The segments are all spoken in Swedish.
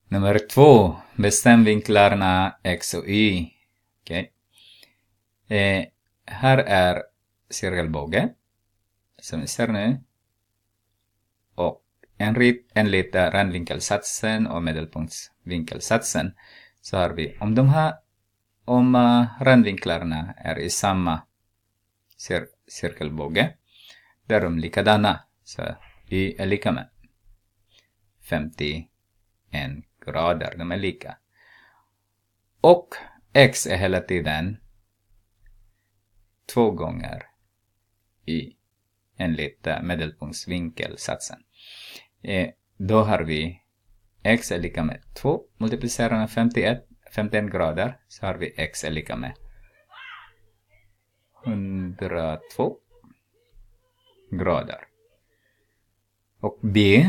Nummer 2. Bestäm vinklarna x och y. Okej. Här är cirkelbåge. Som vi ser nu. Och enligt rändvinkelsatsen och medelpunktsvinkelsatsen. Så har vi om rändvinklarna är i samma cirkelbåge. Där de likadana. Så y är lika med 51 grader. De är lika. Och x är hela tiden 2 gånger y enligt medelpunktsvinkelsatsen. Då har vi x är lika med 2 multiplicerat med 51 grader. Så har vi x är lika med 102 grader. Och b.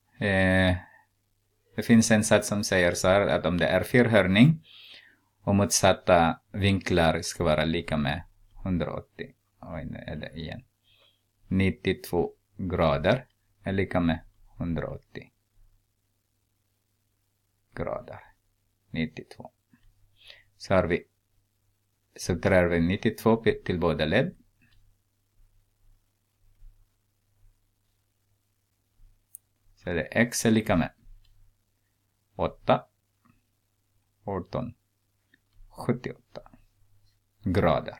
Det finns en sats som säger så här att om det är fyrhörning och motsatta vinklar ska vara lika med 180. Oj, nu är det igen. 92 grader är lika med 180 grader. 92. Så har vi subtraherar vi 92 till båda led. Så det är x är lika med 8, 18, 78 grader.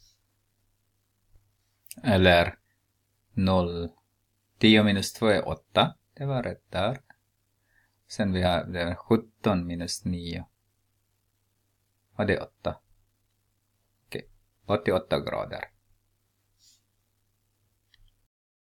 Eller 0, 10 minus 2 är 8. Det var rätt där. Sen vi har det 17 minus 9. Och det är 8. Okej, 88 grader.